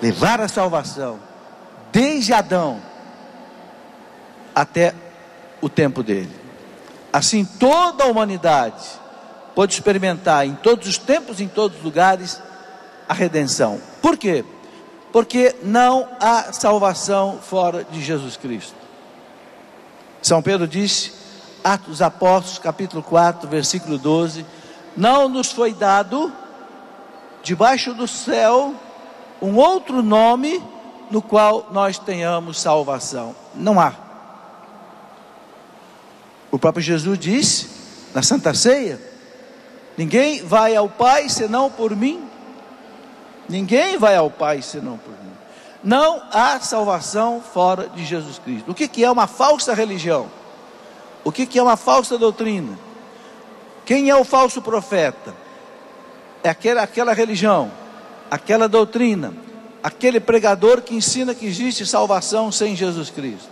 levar a salvação desde Adão até o tempo dele. Assim toda a humanidade pode experimentar em todos os tempos, em todos os lugares, a redenção. Por quê? Porque não há salvação fora de Jesus Cristo. São Pedro disse, Atos dos Apóstolos, capítulo 4, versículo 12: não nos foi dado debaixo do céu um outro nome no qual nós tenhamos salvação. Não há. O próprio Jesus disse na Santa Ceia: ninguém vai ao Pai senão por mim. Ninguém vai ao Pai senão por mim. Não há salvação fora de Jesus Cristo. O que é uma falsa religião? O que é uma falsa doutrina? Quem é o falso profeta? É aquela religião, aquela doutrina, aquele pregador que ensina que existe salvação sem Jesus Cristo.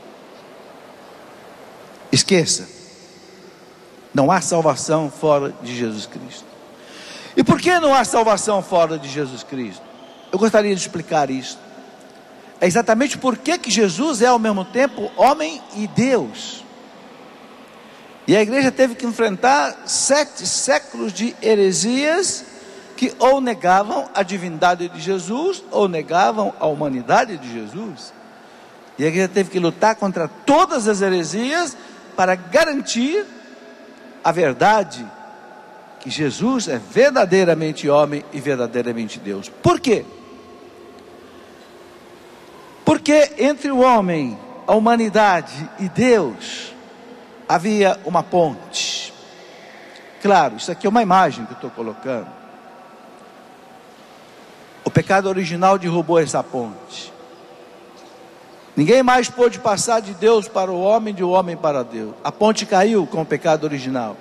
Esqueça, não há salvação fora de Jesus Cristo. E por que não há salvação fora de Jesus Cristo? Eu gostaria de explicar isso. É exatamente porque que Jesus é ao mesmo tempo homem e Deus. E a igreja teve que enfrentar 7 séculos de heresias que ou negavam a divindade de Jesus, ou negavam a humanidade de Jesus. E a igreja teve que lutar contra todas as heresias para garantir a verdade, que Jesus é verdadeiramente homem e verdadeiramente Deus. Por quê? Porque entre o homem, a humanidade e Deus havia uma ponte. Claro, isso aqui é uma imagem que eu estou colocando. O pecado original derrubou essa ponte. Ninguém mais pôde passar de Deus para o homem, de o homem para Deus. A ponte caiu com o pecado original.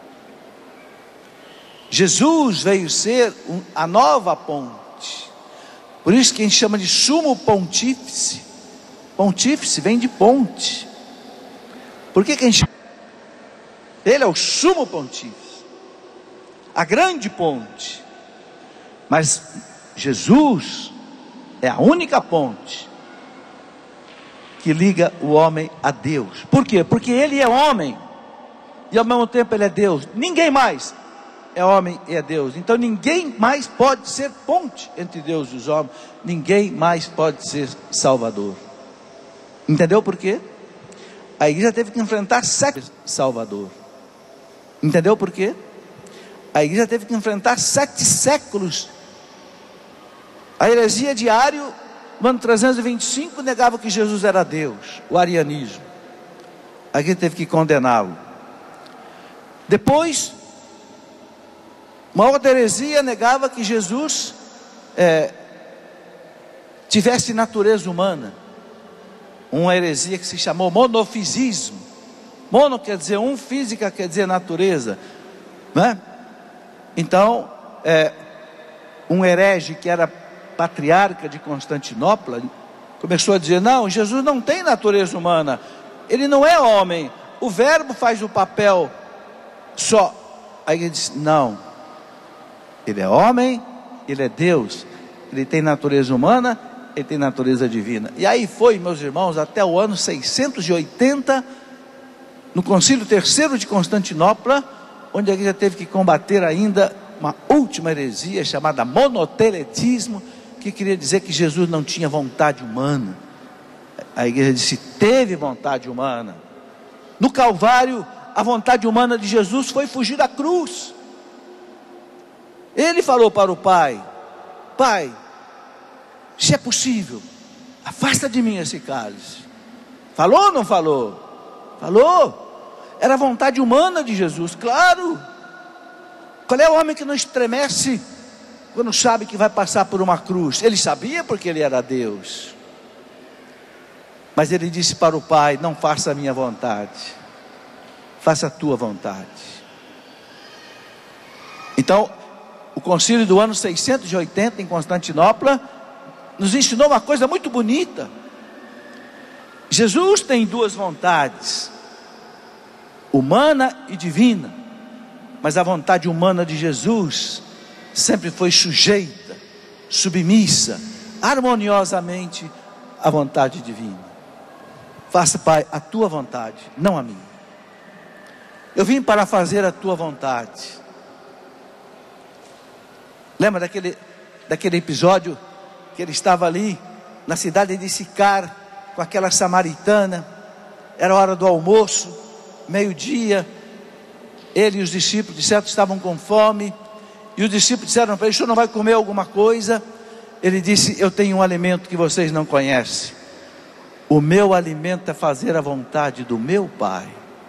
Jesus veio ser a nova ponte. Por isso que a gente chama de sumo pontífice. Pontífice vem de ponte. Por que a gente chama? Ele é o sumo pontífice, a grande ponte. Mas Jesus é a única ponte que liga o homem a Deus. Por quê? Porque ele é homem e ao mesmo tempo ele é Deus. Ninguém mais é homem e é Deus. Então ninguém mais pode ser ponte entre Deus e os homens. Ninguém mais pode ser salvador. Entendeu por quê? A igreja teve que enfrentar 7 salvador. Entendeu por quê? A igreja teve que enfrentar 7 séculos. A heresia de Ario, no ano 325, negava que Jesus era Deus, o arianismo. A igreja teve que condená-lo. Depois, uma outra heresia negava que Jesus tivesse natureza humana. Uma heresia que se chamou monofisismo. Mono quer dizer um, física quer dizer natureza, né? Então, um herege que era patriarca de Constantinopla começou a dizer: não, Jesus não tem natureza humana, ele não é homem, o verbo faz o papel só. Aí ele disse: não, ele é homem, ele é Deus, ele tem natureza humana, ele tem natureza divina. E aí foi, meus irmãos, até o ano 680, no concílio terceiro de Constantinopla, onde a igreja teve que combater ainda uma última heresia chamada monoteletismo, que queria dizer que Jesus não tinha vontade humana. A igreja disse: teve vontade humana. No Calvário, a vontade humana de Jesus foi fugir da cruz. Ele falou para o Pai: Pai, se é possível, afasta de mim esse cálice. Falou ou não falou? Falou. Era a vontade humana de Jesus, claro. Qual é o homem que não estremece quando sabe que vai passar por uma cruz? Ele sabia porque ele era Deus. Mas ele disse para o Pai: não faça a minha vontade, faça a tua vontade. Então, o concílio do ano 680 em Constantinopla nos ensinou uma coisa muito bonita. Jesus tem 2 vontades, humana e divina. Mas a vontade humana de Jesus sempre foi sujeita, submissa harmoniosamente a vontade divina. Faça, Pai, a tua vontade, não a minha. Eu vim para fazer a tua vontade. Lembra daquele episódio que ele estava ali na cidade de Sicar com aquela samaritana? Era hora do almoço, meio-dia. Ele e os discípulos, de certo, estavam com fome. E os discípulos disseram para ele: o senhor não vai comer alguma coisa? Ele disse: eu tenho um alimento que vocês não conhecem. O meu alimento é fazer a vontade do meu Pai,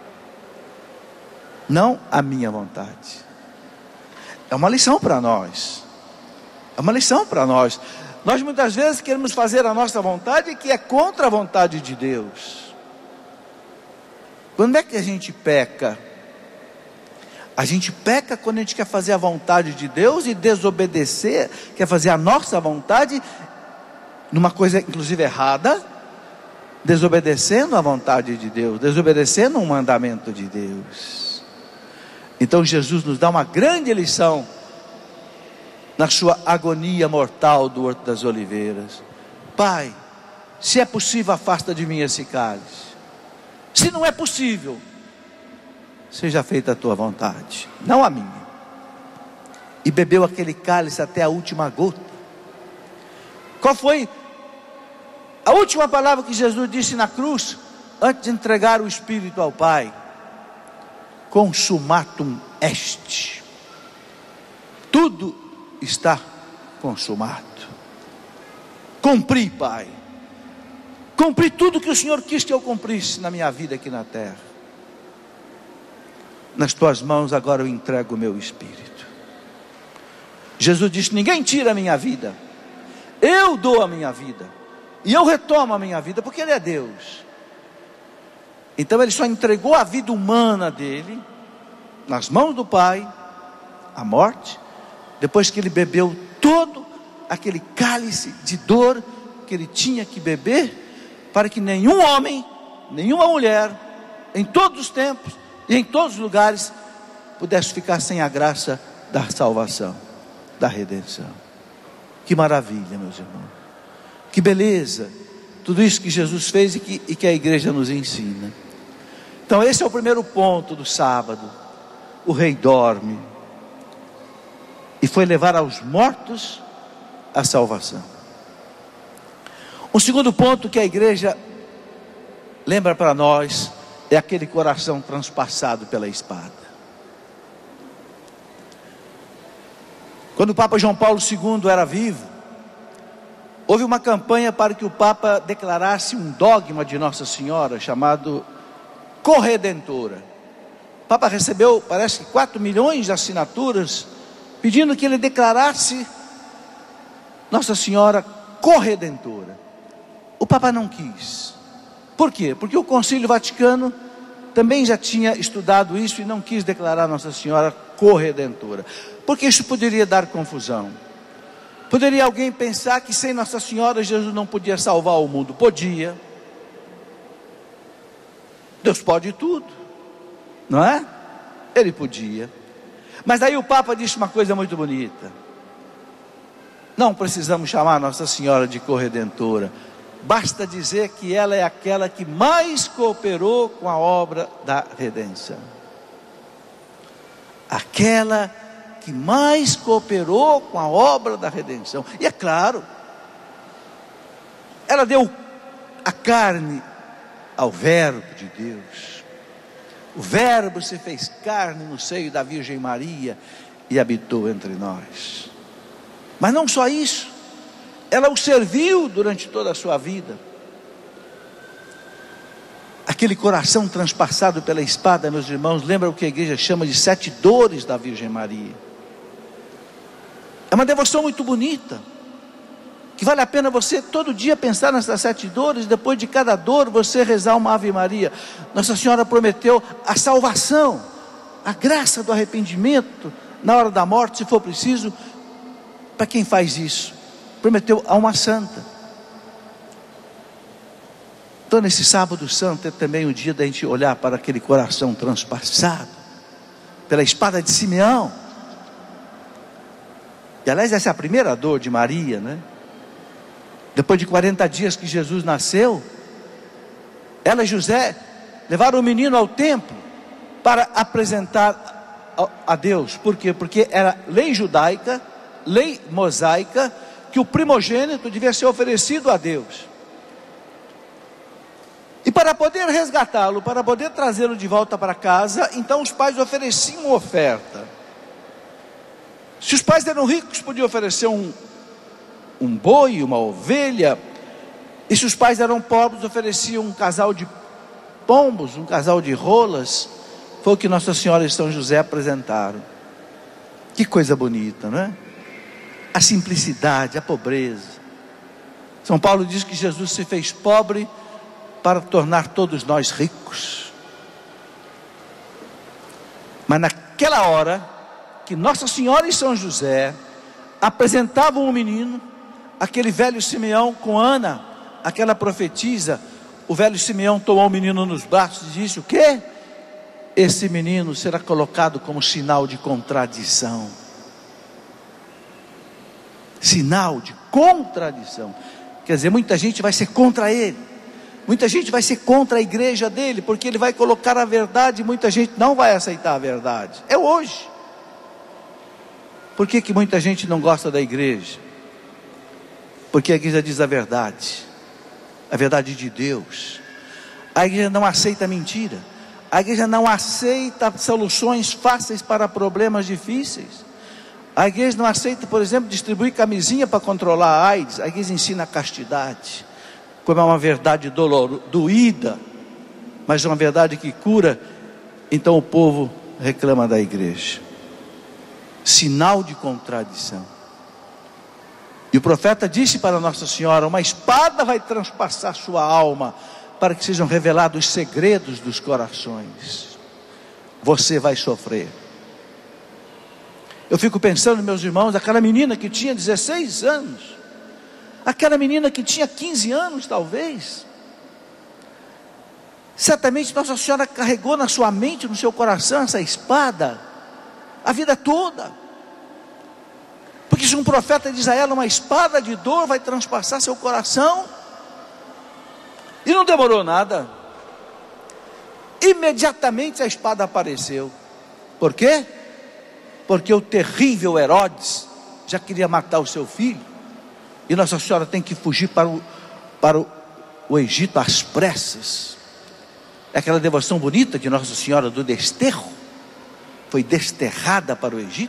não a minha vontade. É uma lição para nós. É uma lição para nós. Nós muitas vezes queremos fazer a nossa vontade, que é contra a vontade de Deus. Quando é que a gente peca? A gente peca quando a gente quer fazer a vontade de Deus e desobedecer, quer fazer a nossa vontade, numa coisa inclusive errada, desobedecendo a vontade de Deus, desobedecendo um mandamento de Deus. Então Jesus nos dá uma grande lição na sua agonia mortal do Horto das Oliveiras. Pai, se é possível, afasta de mim esse cálice. Se não é possível, seja feita a tua vontade, não a minha. E bebeu aquele cálice até a última gota. Qual foi a última palavra que Jesus disse na cruz, antes de entregar o Espírito ao Pai? Consumatum est. Tudo está consumado. Cumpri, Pai. Cumpri tudo que o Senhor quis que eu cumprisse na minha vida aqui na terra. Nas tuas mãos agora eu entrego o meu espírito. Jesus disse: ninguém tira a minha vida, eu dou a minha vida, e eu retomo a minha vida, porque Ele é Deus. Então Ele só entregou a vida humana dele nas mãos do Pai, a morte, depois que Ele bebeu todo aquele cálice de dor que Ele tinha que beber, para que nenhum homem, nenhuma mulher, em todos os tempos e em todos os lugares, pudesse ficar sem a graça da salvação, da redenção. Que maravilha, meus irmãos, que beleza, tudo isso que Jesus fez e que a igreja nos ensina. Então esse é o primeiro ponto do sábado. O rei dorme, e foi levar aos mortos a salvação. Um segundo ponto que a igreja lembra para nós é aquele coração transpassado pela espada. Quando o Papa João Paulo II era vivo, houve uma campanha para que o Papa declarasse um dogma de Nossa Senhora chamado Corredentora. O Papa recebeu, parece que 4 milhões de assinaturas, pedindo que ele declarasse Nossa Senhora Corredentora. O Papa não quis. Por quê? Porque o Concílio Vaticano também já tinha estudado isso e não quis declarar Nossa Senhora Corredentora, porque isso poderia dar confusão. Poderia alguém pensar que sem Nossa Senhora Jesus não podia salvar o mundo. Podia. Deus pode tudo, não é? Ele podia. Mas aí o Papa disse uma coisa muito bonita: não precisamos chamar Nossa Senhora de Corredentora, basta dizer que ela é aquela que mais cooperou com a obra da redenção. Aquela que mais cooperou com a obra da redenção. E é claro, ela deu a carne ao Verbo de Deus. O Verbo se fez carne no seio da Virgem Maria e habitou entre nós. Mas não só isso, ela o serviu durante toda a sua vida. Aquele coração transpassado pela espada, meus irmãos, lembra o que a igreja chama de 7 dores da Virgem Maria. É uma devoção muito bonita, que vale a pena você todo dia pensar nessas 7 dores, depois de cada dor você rezar uma Ave Maria. Nossa Senhora prometeu a salvação, a graça do arrependimento na hora da morte, se for preciso, para quem faz isso. Prometeu a uma santa. Então nesse sábado santo é também o dia da gente olhar para aquele coração transpassado pela espada de Simeão. E aliás, essa é a primeira dor de Maria, né? Depois de 40 dias que Jesus nasceu, ela e José levaram o menino ao templo para apresentar a Deus. Por quê? Porque era lei judaica, lei mosaica, que o primogênito devia ser oferecido a Deus. E para poder resgatá-lo, para poder trazê-lo de volta para casa, então os pais ofereciam uma oferta. Se os pais eram ricos, podiam oferecer um boi, uma ovelha. E se os pais eram pobres, ofereciam um casal de pombos, um casal de rolas. Foi o que Nossa Senhora e São José apresentaram. Que coisa bonita, não é? A simplicidade, a pobreza. São Paulo diz que Jesus se fez pobre para tornar todos nós ricos. Mas naquela hora que Nossa Senhora e São José apresentavam o menino, aquele velho Simeão com Ana, aquela profetisa, o velho Simeão tomou o menino nos braços e disse: o quê? Esse menino será colocado como sinal de contradição. Sinal de contradição. Quer dizer, muita gente vai ser contra ele. Muita gente vai ser contra a igreja dele, porque ele vai colocar a verdade e muita gente não vai aceitar a verdade. É hoje. Por que muita gente não gosta da igreja? Porque a igreja diz a verdade de Deus. A igreja não aceita mentira. A igreja não aceita soluções fáceis para problemas difíceis. A igreja não aceita, por exemplo, distribuir camisinha para controlar a AIDS. A igreja ensina a castidade, como é uma verdade doída, mas é uma verdade que cura. Então o povo reclama da igreja. Sinal de contradição. E o profeta disse para Nossa Senhora: uma espada vai transpassar sua alma, para que sejam revelados os segredos dos corações. Você vai sofrer. Eu fico pensando, meus irmãos, aquela menina que tinha 16 anos, aquela menina que tinha 15 anos talvez, certamente Nossa Senhora carregou na sua mente, no seu coração, essa espada a vida toda. Porque se um profeta diz a ela: uma espada de dor vai transpassar seu coração, e não demorou nada, imediatamente a espada apareceu. Por quê? Porque o terrível Herodes já queria matar o seu filho, e Nossa Senhora tem que fugir para o Egito às pressas. É aquela devoção bonita de Nossa Senhora do desterro. Foi desterrada para o Egito.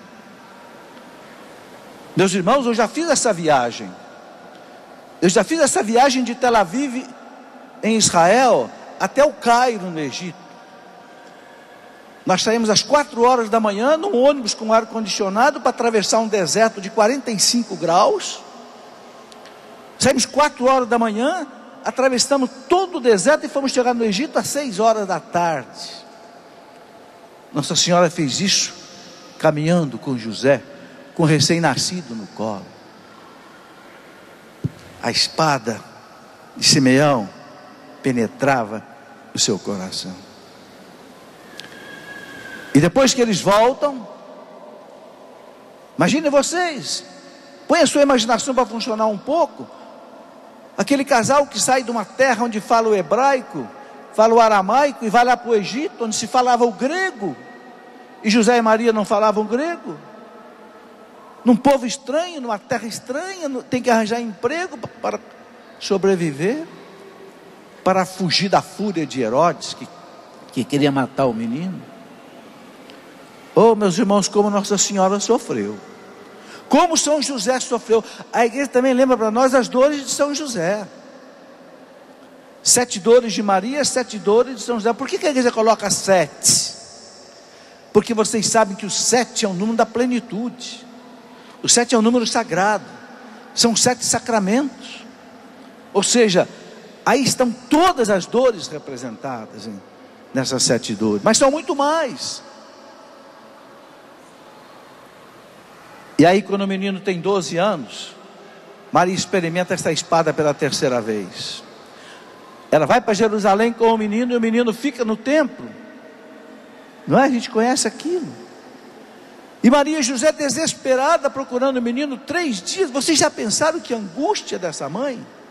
Meus irmãos, eu já fiz essa viagem. Eu já fiz essa viagem de Tel Aviv, em Israel, até o Cairo, no Egito. Nós saímos às 4 horas da manhã, num ônibus com ar-condicionado, para atravessar um deserto de 45 graus. Saímos 4 horas da manhã, atravessamos todo o deserto e fomos chegar no Egito às 6 horas da tarde. Nossa Senhora fez isso caminhando com José, com o recém-nascido no colo. A espada de Simeão penetrava o seu coração. E depois que eles voltam, imaginem vocês, põe a sua imaginação para funcionar um pouco. Aquele casal que sai de uma terra onde fala o hebraico, fala o aramaico, e vai lá para o Egito, onde se falava o grego, e José e Maria não falavam grego, num povo estranho, numa terra estranha, tem que arranjar emprego para sobreviver, para fugir da fúria de Herodes, que queria matar o menino. Oh, meus irmãos, como Nossa Senhora sofreu, como São José sofreu. A igreja também lembra para nós as dores de São José. 7 dores de Maria, 7 dores de São José. Por que a igreja coloca 7? Porque vocês sabem que o 7 é o número da plenitude. O 7 é um número sagrado. São 7 sacramentos. Ou seja, aí estão todas as dores representadas nessas 7 dores. Mas são muito mais. E aí, quando o menino tem 12 anos, Maria experimenta essa espada pela 3ª vez. Ela vai para Jerusalém com o menino, e o menino fica no templo. Não é? A gente conhece aquilo. E Maria e José, desesperada, procurando o menino 3 dias. Vocês já pensaram que angústia dessa mãe?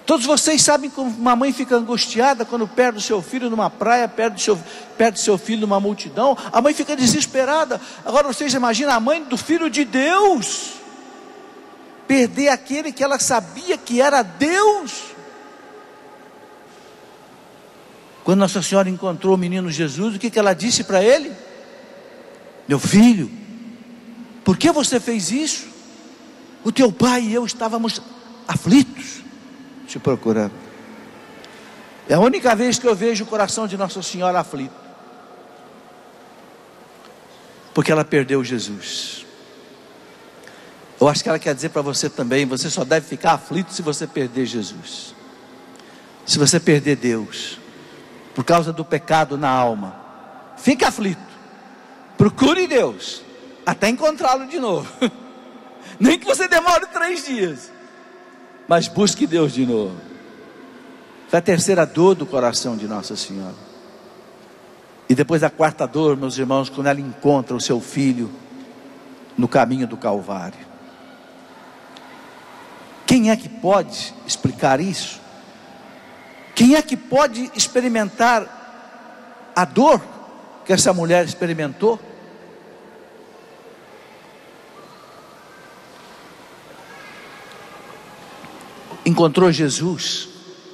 Todos vocês sabem como uma mãe fica angustiada quando perde o seu filho numa praia, perde seu filho numa multidão. A mãe fica desesperada. Agora vocês imaginam a mãe do Filho de Deus perder aquele que ela sabia que era Deus. Quando Nossa Senhora encontrou o menino Jesus, o que ela disse para ele? Meu filho, por que você fez isso? O teu pai e eu estávamos aflitos, te procurando. É a única vez que eu vejo o coração de Nossa Senhora aflito, porque ela perdeu Jesus. Eu acho que ela quer dizer para você também: você só deve ficar aflito se você perder Jesus, se você perder Deus, por causa do pecado na alma. Fique aflito, procure Deus, até encontrá-lo de novo. Nem que você demore 3 dias, mas busque Deus de novo. Foi a terceira dor do coração de Nossa Senhora. E depois a quarta dor, meus irmãos, quando ela encontra o seu filho no caminho do Calvário. Quem é que pode explicar isso? Quem é que pode experimentar a dor que essa mulher experimentou? Encontrou Jesus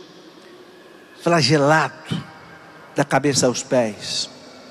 flagelado da cabeça aos pés.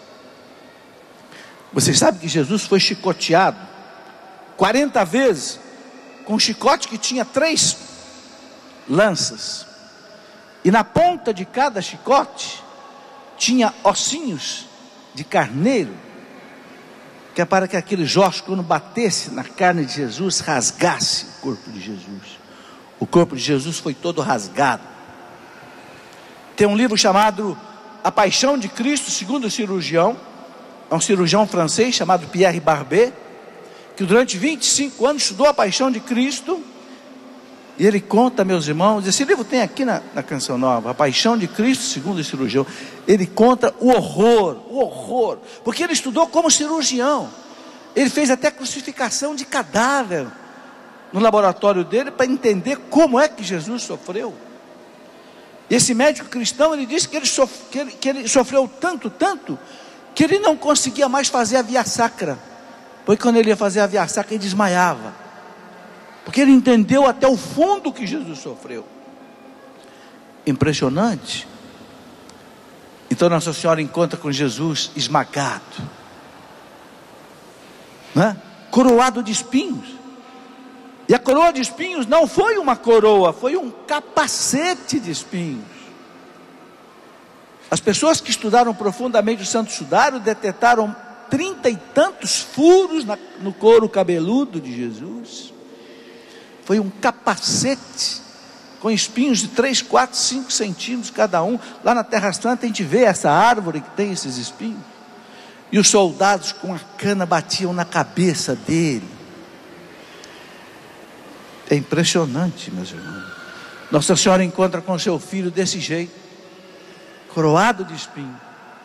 Vocês sabem que Jesus foi chicoteado 40 vezes com um chicote que tinha 3 lanças, e na ponta de cada chicote tinha ossinhos de carneiro, que é para que aqueles ossos, quando batesse na carne de Jesus, rasgasse o corpo de Jesus. O corpo de Jesus foi todo rasgado. Tem um livro chamado A Paixão de Cristo segundo o cirurgião. É um cirurgião francês chamado Pierre Barbet, que durante 25 anos estudou a Paixão de Cristo. E ele conta, meus irmãos, esse livro tem aqui na Canção Nova, A Paixão de Cristo segundo o cirurgião. Ele conta o horror, porque ele estudou como cirurgião. Ele fez até crucificação de cadáver no laboratório dele, para entender como é que Jesus sofreu. Esse médico cristão, ele disse que ele sofreu tanto, que ele não conseguia mais fazer a via sacra, porque quando ele ia fazer a via sacra, ele desmaiava, porque ele entendeu até o fundo que Jesus sofreu. Impressionante. Então Nossa Senhora encontra com Jesus esmagado, né? Coroado de espinhos. E a coroa de espinhos não foi uma coroa, foi um capacete de espinhos. As pessoas que estudaram profundamente o Santo Sudário detectaram 30 e tantos furos no couro cabeludo de Jesus. Foi um capacete com espinhos de 3, 4, 5 centímetros cada um. Lá na Terra Santa a gente vê essa árvore que tem esses espinhos. E os soldados com a cana batiam na cabeça dele. É impressionante, meus irmãos. Nossa Senhora encontra com seu filho desse jeito, coroado de espinho,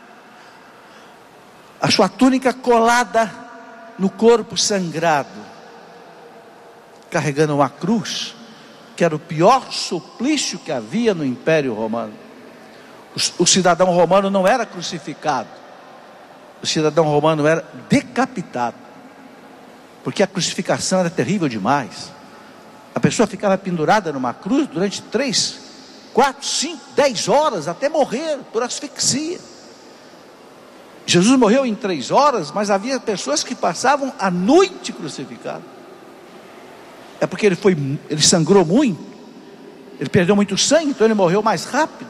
a sua túnica colada no corpo sangrado, carregando uma cruz, que era o pior suplício que havia no Império Romano. O cidadão romano não era crucificado, o cidadão romano era decapitado, porque a crucificação era terrível demais. A pessoa ficava pendurada numa cruz durante 3, 4, 5, 10 horas, até morrer por asfixia. Jesus morreu em 3 horas, mas havia pessoas que passavam a noite crucificado. É porque ele sangrou muito, ele perdeu muito sangue, então ele morreu mais rápido.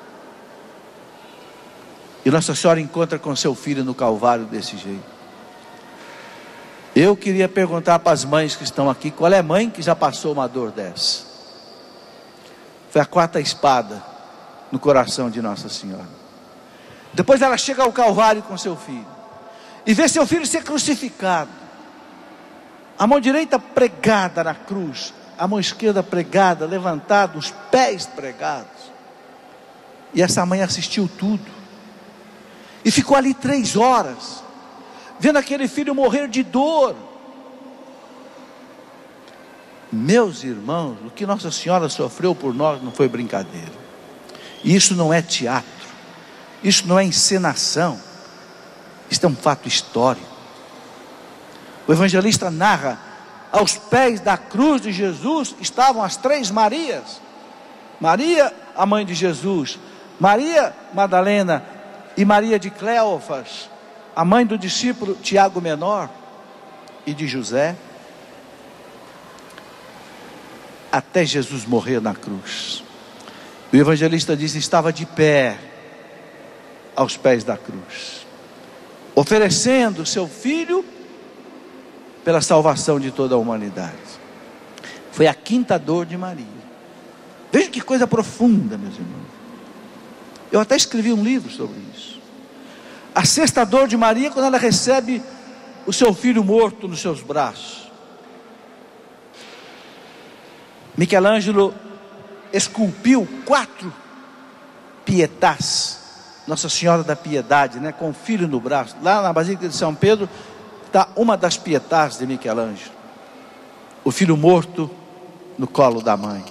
E Nossa Senhora encontra com seu filho no Calvário desse jeito. Eu queria perguntar para as mães que estão aqui, qual é a mãe que já passou uma dor dessa? Foi a 4ª espada no coração de Nossa Senhora. Depois ela chega ao Calvário com seu filho, e vê seu filho ser crucificado, a mão direita pregada na cruz, a mão esquerda pregada, levantada, os pés pregados. E essa mãe assistiu tudo, e ficou ali 3 horas, vendo aquele filho morrer de dor. Meus irmãos, o que Nossa Senhora sofreu por nós não foi brincadeira. Isso não é teatro, isso não é encenação, isso é um fato histórico. O evangelista narra: aos pés da cruz de Jesus estavam as três Marias. Maria, a mãe de Jesus, Maria Madalena e Maria de Cleófas, a mãe do discípulo Tiago Menor e de José, até Jesus morrer na cruz. O evangelista diz: estava de pé aos pés da cruz, oferecendo seu filho pela salvação de toda a humanidade. Foi a quinta dor de Maria. Veja que coisa profunda, meus irmãos. Eu até escrevi um livro sobre isso. A sexta dor de Maria, quando ela recebe o seu filho morto nos seus braços. Michelangelo esculpiu 4 pietás, Nossa Senhora da Piedade, com o filho no braço. Lá na Basílica de São Pedro está uma das pietás de Michelangelo, o filho morto no colo da mãe.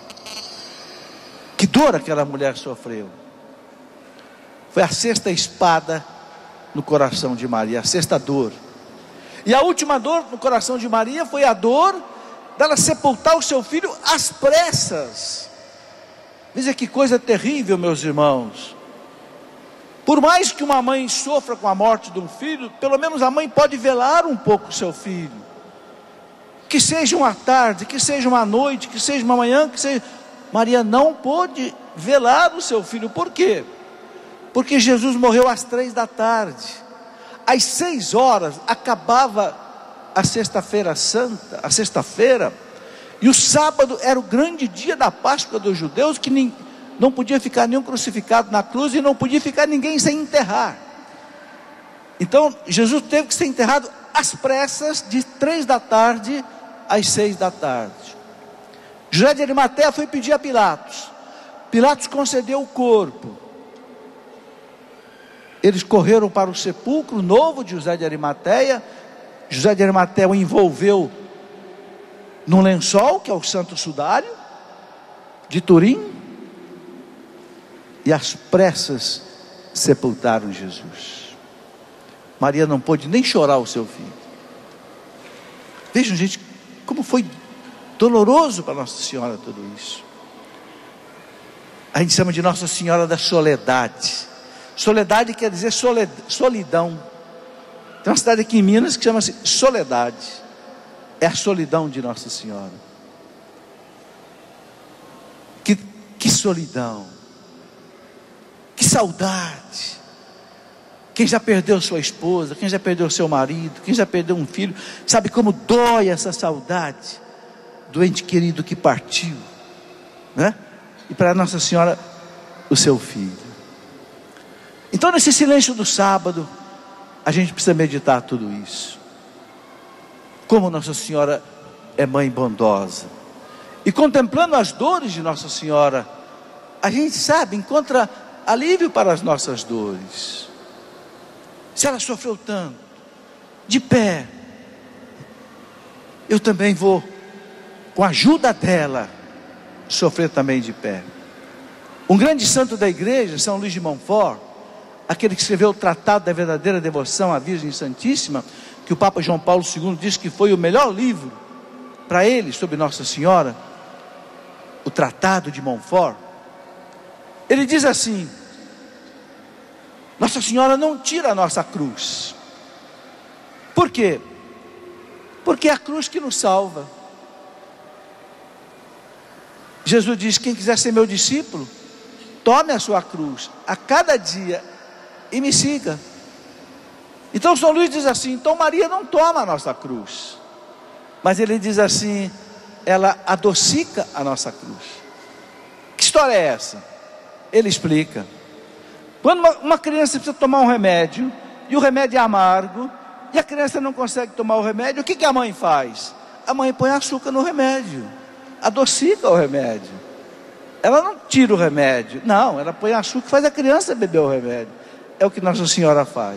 Que dor aquela mulher sofreu. Foi a sexta espada no coração de Maria, a sexta dor. E a última dor no coração de Maria foi a dor dela sepultar o seu filho às pressas. Veja que coisa terrível, meus irmãos. Por mais que uma mãe sofra com a morte de um filho, pelo menos a mãe pode velar um pouco o seu filho. Que seja uma tarde, que seja uma noite, que seja uma manhã, que seja... Maria não pôde velar o seu filho. Por quê? Porque Jesus morreu às 3 da tarde. Às 6 horas acabava a sexta-feira santa, a sexta-feira, e o sábado era o grande dia da Páscoa dos judeus, que não podia ficar nenhum crucificado na cruz, e não podia ficar ninguém sem enterrar. Então Jesus teve que ser enterrado às pressas, de 3 da tarde às 6 da tarde. José de Arimateia foi pedir a Pilatos. Pilatos concedeu o corpo. Eles correram para o sepulcro novo de José de Arimateia. José de Arimateia o envolveu num lençol, que é o Santo Sudário de Turim, e às pressas sepultaram Jesus. Maria não pôde nem chorar o seu filho. Vejam, gente, como foi doloroso para Nossa Senhora tudo isso. A gente chama de Nossa Senhora da Soledade. Soledade quer dizer solidão. Tem uma cidade aqui em Minas que chama-se Soledade. É a solidão de Nossa Senhora. Que solidão. Que saudade. Quem já perdeu sua esposa, quem já perdeu seu marido, quem já perdeu um filho, sabe como dói essa saudade do ente querido que partiu, E para Nossa Senhora, o seu filho. Então, nesse silêncio do sábado, a gente precisa meditar tudo isso. Como Nossa Senhora é mãe bondosa. E contemplando as dores de Nossa Senhora, a gente encontra alívio para as nossas dores. Se ela sofreu tanto, de pé, eu também vou, com a ajuda dela, sofrer também de pé. Um grande santo da igreja, São Luís de Montfort, aquele que escreveu o Tratado da Verdadeira Devoção à Virgem Santíssima, que o Papa João Paulo II disse que foi o melhor livro para ele sobre Nossa Senhora, o Tratado de Montfort. Ele diz assim: Nossa Senhora não tira a nossa cruz. Por quê? Porque é a cruz que nos salva. Jesus diz: quem quiser ser meu discípulo, tome a sua cruz a cada dia e me siga. Então São Luís diz assim: então Maria não toma a nossa cruz, mas ele diz assim: ela adocica a nossa cruz. Que história é essa? Ele explica. Quando uma criança precisa tomar um remédio, e o remédio é amargo, e a criança não consegue tomar o remédio, o que a mãe faz? A mãe põe açúcar no remédio, adocica o remédio. Ela não tira o remédio, não, ela põe açúcar e faz a criança beber o remédio. É o que Nossa Senhora faz.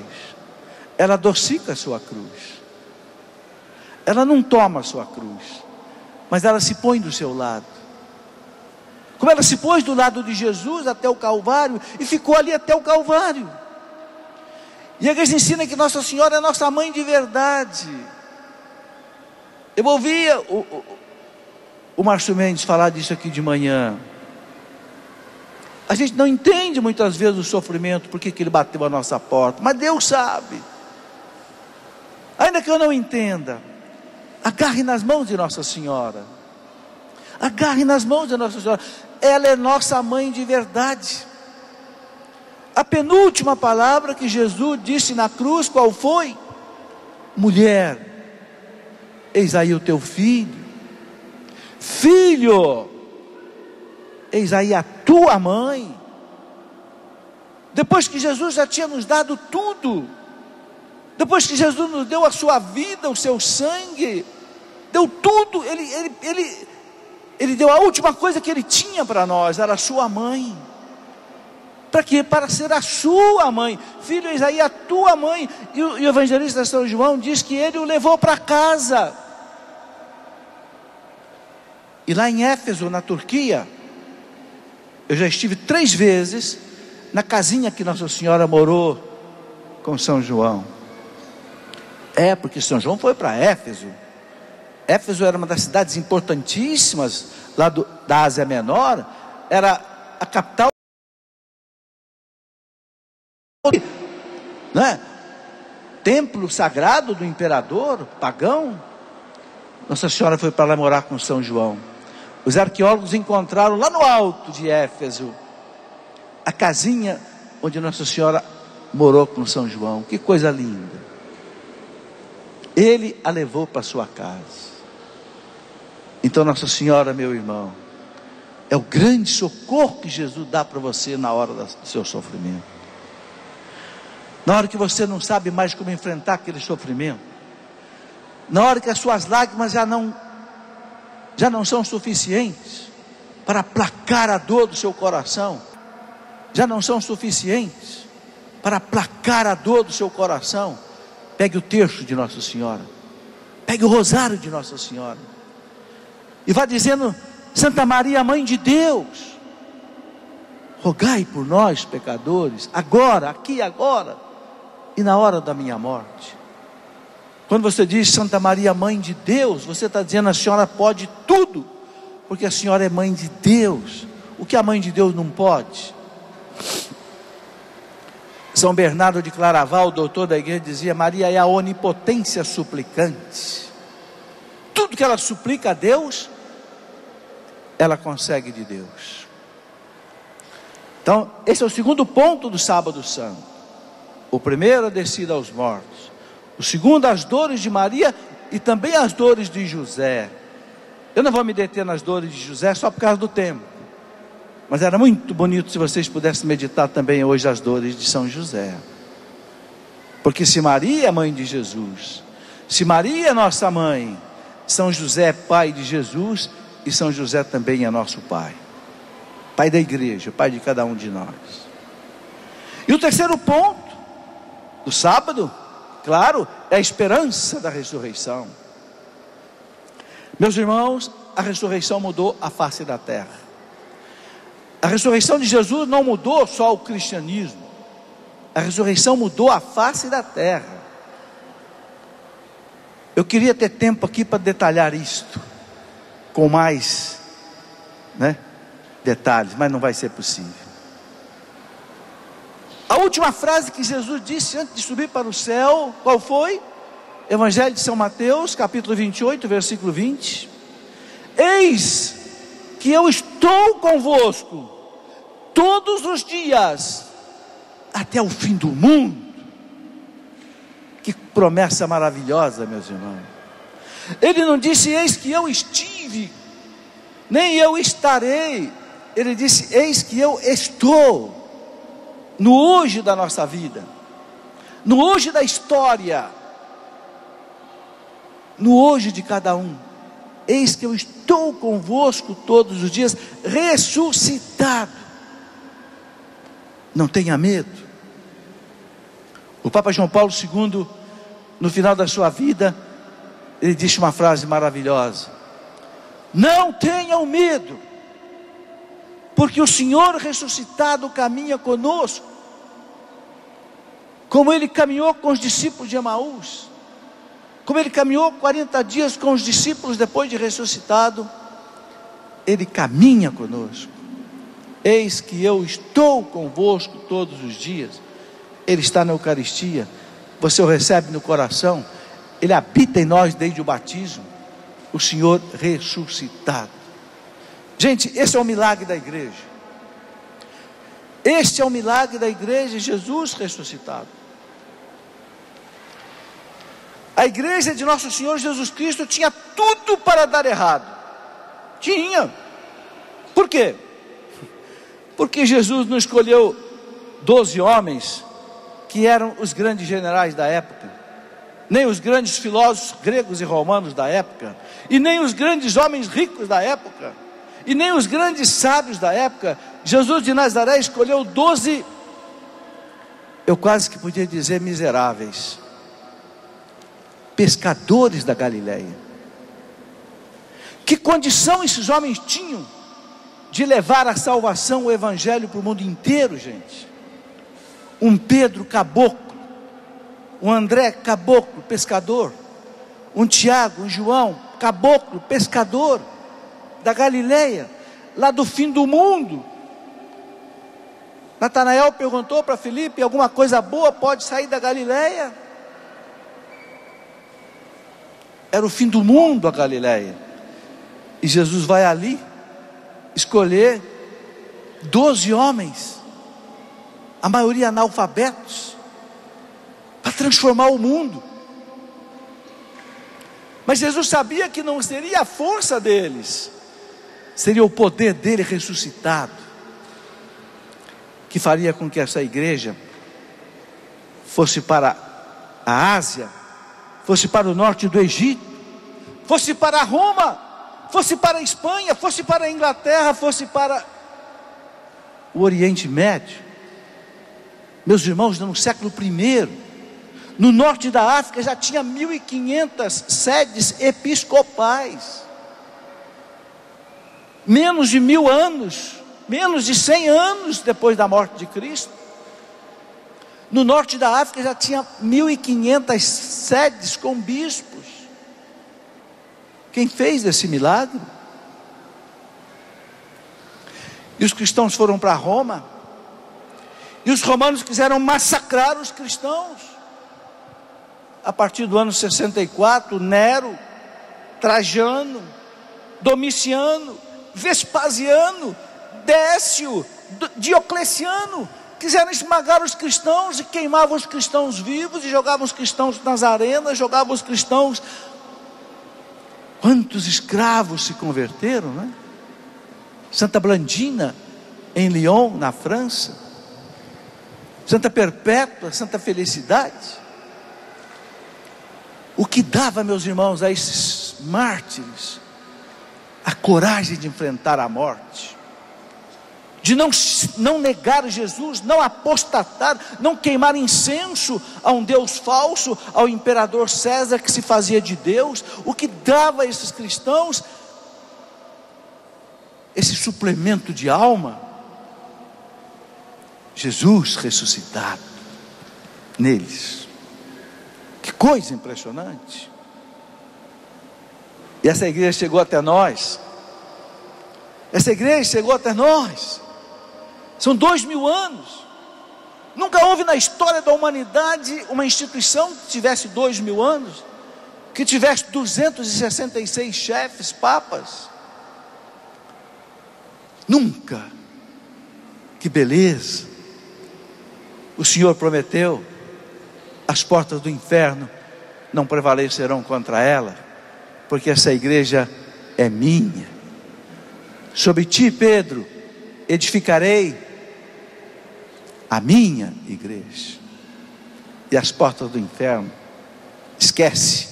Ela adocica a sua cruz. Ela não toma a sua cruz. mas ela se põe do seu lado. Como ela se pôs do lado de Jesus até o Calvário e ficou ali até o Calvário. E a igreja ensina que Nossa Senhora é nossa mãe de verdade. Eu ouvia o Márcio Mendes falar disso aqui de manhã. A gente não entende muitas vezes o sofrimento, porque que ele bateu a nossa porta, mas Deus sabe. Ainda que eu não entenda, agarre nas mãos de Nossa Senhora. Agarre nas mãos de Nossa Senhora. Ela é nossa mãe de verdade. A penúltima palavra que Jesus disse na cruz, qual foi? Mulher, eis aí o teu filho. Filho, eis aí a tua mãe. Depois que Jesus já tinha nos dado tudo, depois que Jesus nos deu a sua vida, o seu sangue, deu tudo, ele deu a última coisa que ele tinha para nós, era a sua mãe. Para quê? Para ser a sua mãe. Filho, eis aí a tua mãe. E o evangelista São João diz que ele o levou para casa. E lá em Éfeso, na Turquia, eu já estive 3 vezes na casinha que Nossa Senhora morou com São João. Porque São João foi para Éfeso. Éfeso era uma das cidades importantíssimas lá da Ásia Menor. Era a capital, né? Templo sagrado do imperador pagão. Nossa Senhora foi para lá morar com São João. Os arqueólogos encontraram lá no alto de Éfeso a casinha onde Nossa Senhora morou com São João. Que coisa linda. Ele a levou para sua casa. Então Nossa Senhora, meu irmão, é o grande socorro que Jesus dá para você na hora do seu sofrimento. Na hora que você não sabe mais como enfrentar aquele sofrimento, na hora que as suas lágrimas já não são suficientes para aplacar a dor do seu coração, já não são suficientes para aplacar a dor do seu coração, pegue o terço de Nossa Senhora, pegue o rosário de Nossa Senhora, e vá dizendo: Santa Maria, Mãe de Deus, rogai por nós pecadores, agora, aqui, agora, e na hora da minha morte. Quando você diz Santa Maria, Mãe de Deus, você está dizendo: a senhora pode tudo, porque a senhora é Mãe de Deus. O que a Mãe de Deus não pode? São Bernardo de Claraval, o doutor da igreja, dizia: Maria é a onipotência suplicante. Tudo que ela suplica a Deus, ela consegue de Deus. Então, esse é o segundo ponto do Sábado Santo. O primeiro, a descida aos mortos. O segundo, as dores de Maria e também as dores de José. Eu não vou me deter nas dores de José só por causa do tempo, mas era muito bonito se vocês pudessem meditar também hoje as dores de São José. Porque se Maria é mãe de Jesus, se Maria é nossa mãe, São José é pai de Jesus, e São José também é nosso pai, pai da igreja, pai de cada um de nós. E o terceiro ponto do sábado, claro, é a esperança da ressurreição. Meus irmãos, a ressurreição mudou a face da terra. A ressurreição de Jesus não mudou só o cristianismo, a ressurreição mudou a face da terra. Eu queria ter tempo aqui para detalhar isto com mais, detalhes, mas não vai ser possível. A última frase que Jesus disse antes de subir para o céu, qual foi? Evangelho de São Mateus, capítulo 28, versículo 20. Eis que eu estou convosco todos os dias, até o fim do mundo. Que promessa maravilhosa, meus irmãos. Ele não disse: eis que eu estive, nem eu estarei. Ele disse: eis que eu estou. No hoje da nossa vida, no hoje da história, no hoje de cada um. Eis que eu estou convosco todos os dias, ressuscitado. Não tenha medo. O Papa João Paulo II, no final da sua vida, ele disse uma frase maravilhosa: Não tenham medo, porque o Senhor ressuscitado caminha conosco, como Ele caminhou com os discípulos de Emaús, como Ele caminhou 40 dias com os discípulos depois de ressuscitado. Ele caminha conosco. Eis que eu estou convosco todos os dias. Ele está na Eucaristia, você o recebe no coração, Ele habita em nós desde o batismo, o Senhor ressuscitado. Gente, esse é o milagre da igreja. Este é o milagre da igreja, Jesus ressuscitado. A igreja de nosso Senhor Jesus Cristo tinha tudo para dar errado. Tinha. Por quê? Porque Jesus não escolheu 12 homens que eram os grandes generais da época, nem os grandes filósofos gregos e romanos da época, e nem os grandes homens ricos da época, e nem os grandes sábios da época. Jesus de Nazaré escolheu 12, eu quase que podia dizer miseráveis, pescadores da Galileia. Que condição esses homens tinham de levar a salvação, o evangelho para o mundo inteiro, gente? Um Pedro caboclo, um André caboclo, pescador, um Tiago, um João caboclo, pescador da Galileia, lá do fim do mundo. Natanael perguntou para Filipe: alguma coisa boa pode sair da Galileia? Era o fim do mundo a Galileia, e Jesus vai ali escolher 12 homens, a maioria analfabetos, para transformar o mundo. Mas Jesus sabia que não seria a força deles, seria o poder dele ressuscitado, que faria com que essa igreja fosse para a Ásia, fosse para o norte do Egito, fosse para Roma, fosse para a Espanha, fosse para a Inglaterra, fosse para o Oriente Médio. Meus irmãos, no século I, no norte da África já tinha 1.500 sedes episcopais. Menos de 1000 anos, menos de 100 anos depois da morte de Cristo, no norte da África já tinha 1.500 sedes com bispos. Quem fez esse milagre? E os cristãos foram para Roma, e os romanos quiseram massacrar os cristãos. A partir do ano 64, Nero, Trajano, Domiciano, Vespasiano, Décio, Diocleciano quiseram esmagar os cristãos, e queimavam os cristãos vivos, e jogavam os cristãos nas arenas, jogavam os cristãos. Quantos escravos se converteram, né? Santa Blandina, em Lyon, na França, Santa Perpétua, Santa Felicidade. O que dava, meus irmãos, a esses mártires a coragem de enfrentar a morte, de não negar Jesus, não apostatar, não queimar incenso a um Deus falso, ao imperador César que se fazia de Deus. O que dava a esses cristãos esse suplemento de alma? Jesus ressuscitado neles. Que coisa impressionante. E essa igreja chegou até nós. Essa igreja chegou até nós. São 2000 anos. Nunca houve na história da humanidade uma instituição que tivesse 2000 anos, que tivesse 266 chefes, papas. Nunca. Que beleza. O Senhor prometeu: as portas do inferno não prevalecerão contra ela, porque essa igreja é minha. Sobre ti, Pedro, edificarei a minha igreja, e as portas do inferno, esquece,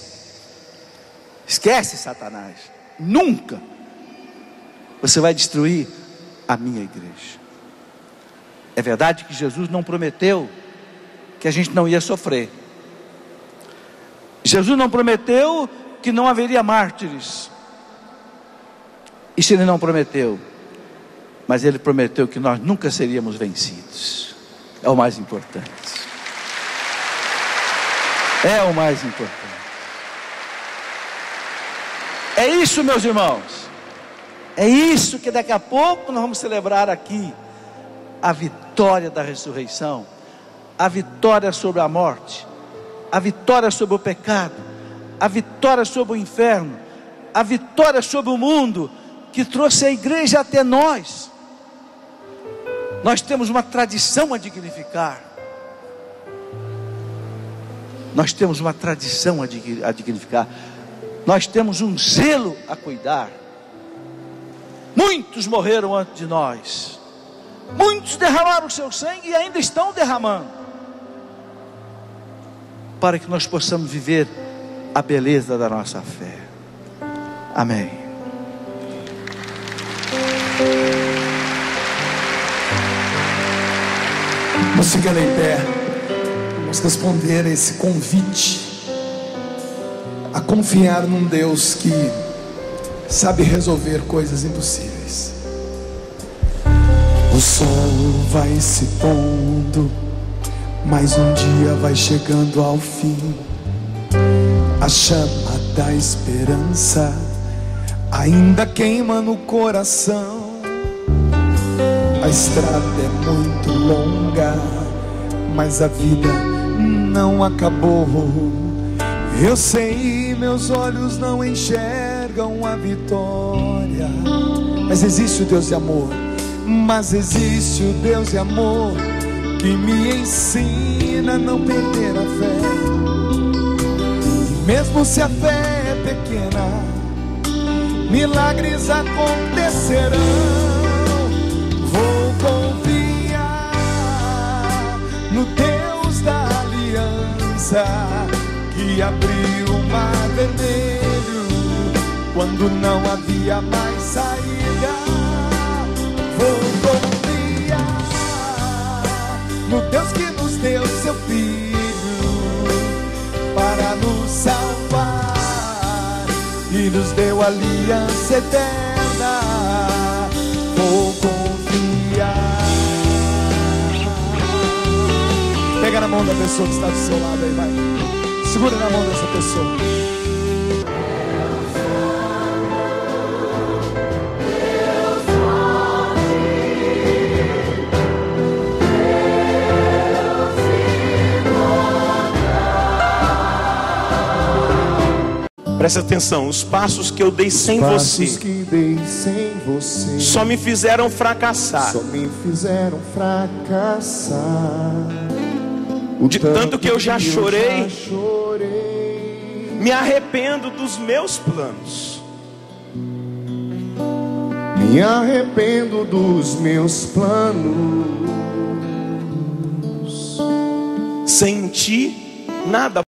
Satanás, nunca você vai destruir a minha igreja. É verdade que Jesus não prometeu que a gente não ia sofrer. Jesus não prometeu que não haveria mártires. Isso Ele não prometeu, mas Ele prometeu que nós nunca seríamos vencidos. É o mais importante. É o mais importante. É isso, meus irmãos. É isso que daqui a pouco nós vamos celebrar aqui. A vitória da ressurreição. A vitória sobre a morte. A vitória sobre o pecado. A vitória sobre o inferno. A vitória sobre o mundo, que trouxe a igreja até nós. Nós temos uma tradição a dignificar. Nós temos uma tradição a dignificar. Nós temos um zelo a cuidar. Muitos morreram antes de nós. Muitos derramaram o seu sangue e ainda estão derramando, para que nós possamos viver a beleza da nossa fé. Amém. Vamos ficar em pé. Vamos responder a esse convite a confiar num Deus que sabe resolver coisas impossíveis. O sol vai se pondo, mas um dia vai chegando ao fim. A chama da esperança ainda queima no coração. A estrada é muito longa, mas a vida não acabou. Eu sei, meus olhos não enxergam a vitória, mas existe o Deus de amor. Mas existe o Deus de amor que me ensina a não perder a fé. E mesmo se a fé é pequena, milagres acontecerão. Vou confiar no Deus da aliança, que abriu o mar vermelho quando não havia mais saída. Vou confiar no Deus que nos deu seu Filho para nos salvar e nos deu aliança eterna. Vou confiar. Pega na mão da pessoa que está do seu lado aí, vai. Segura na mão dessa pessoa. Presta atenção, os passos que eu dei sem você só me fizeram fracassar. De tanto que eu já chorei, me arrependo dos meus planos. Me arrependo dos meus planos. Sem ti, nada